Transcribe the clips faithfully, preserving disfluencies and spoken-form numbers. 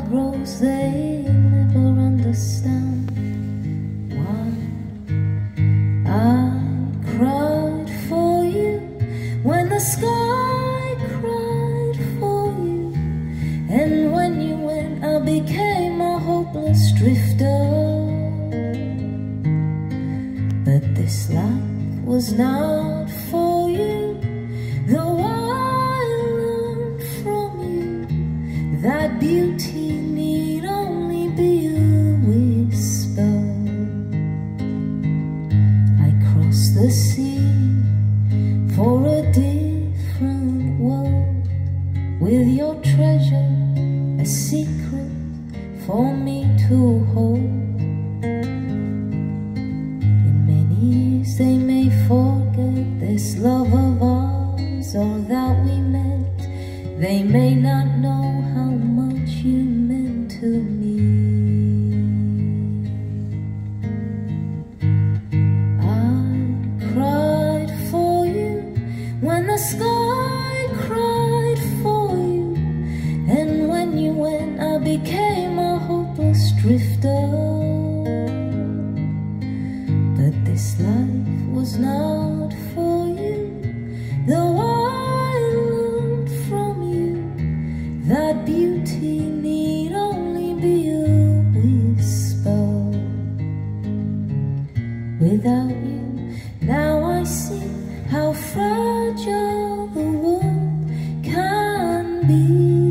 rose, they never understand why I cried for you when the sky cried for you, and when you went I became a hopeless drifter. But this life was not for you, though I learned from you that beauty need only be a whisper. I crossed the sea for a different world, with your treasure a secret for me to hold. In many years they may forget this love of ours, or that we met. They may not know how much you meant to me. I cried for you when the sky cried for you, and when you went I became a hopeless drifter. But this life was not for you, though I learned from you that beauty need only be a whisper. Without you, now I see how fragile the world can be.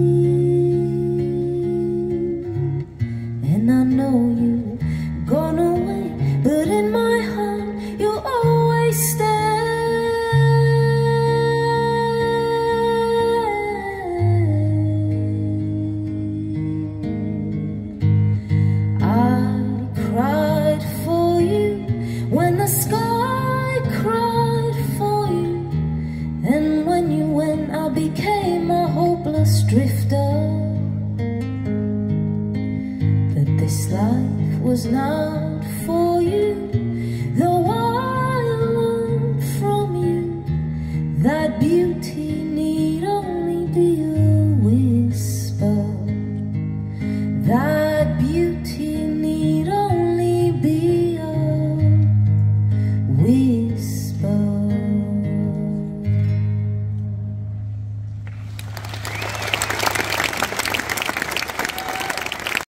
And I know you've gone away, but in my heart you'll always stay. I cried for you when the sky cried for you, and when you went I became a hopeless drifter.